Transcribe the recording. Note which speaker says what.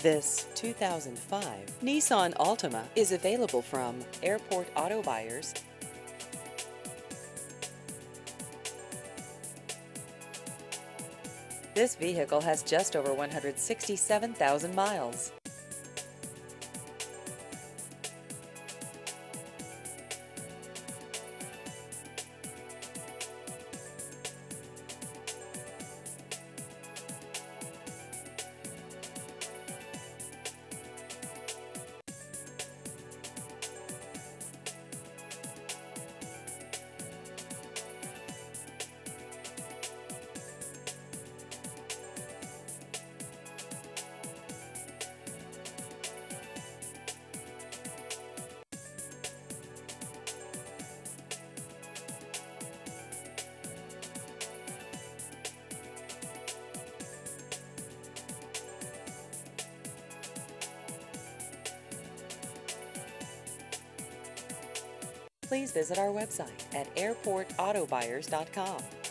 Speaker 1: This 2005 Nissan Altima is available from Airport Auto Buyers. This vehicle has just over 167,000 miles. Please visit our website at airportautobuyers.com.